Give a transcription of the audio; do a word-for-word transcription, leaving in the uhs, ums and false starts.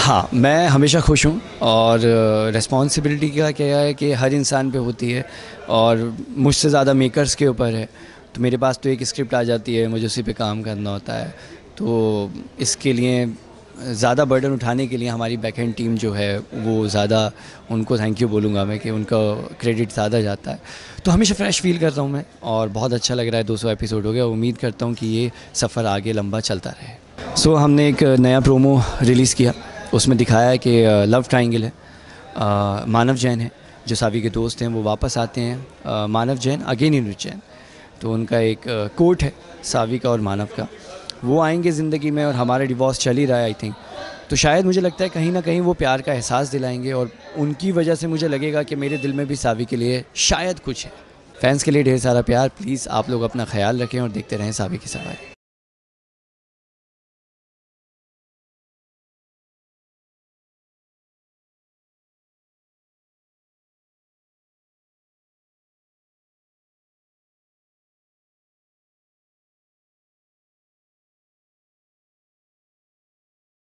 हाँ, मैं हमेशा खुश हूँ और रिस्पॉन्सिबिलिटी का क्या है कि हर इंसान पे होती है और मुझसे ज़्यादा मेकर्स के ऊपर है। तो मेरे पास तो एक स्क्रिप्ट आ जाती है, मुझे उसी पे काम करना होता है। तो इसके लिए ज़्यादा बर्डन उठाने के लिए हमारी बैक एंड टीम जो है वो ज़्यादा, उनको थैंक यू बोलूँगा मैं कि उनका क्रेडिट ज़्यादा जाता है। तो हमेशा फ्रेश फील करता हूँ मैं और बहुत अच्छा लग रहा है। दो सौ एपिसोड हो गया, उम्मीद करता हूँ कि ये सफ़र आगे लंबा चलता रहे। सो so, हमने एक नया प्रोमो रिलीज़ किया, उसमें दिखाया है कि लव ट्रायंगल है। आ, मानव जैन है जो सावी के दोस्त हैं, वो वापस आते हैं। आ, मानव जैन अगेन इन जैन, तो उनका एक कोर्ट है सावी का और मानव का, वो आएंगे ज़िंदगी में और हमारा डिवोर्स चल ही रहा है आई थिंक। तो शायद मुझे लगता है कहीं ना कहीं वो प्यार का एहसास दिलाएंगे और उनकी वजह से मुझे लगेगा कि मेरे दिल में भी सावी के लिए शायद कुछ है। फैंस के लिए ढेर सारा प्यार, प्लीज़ आप लोग अपना ख्याल रखें और देखते रहें सावी की सवारी।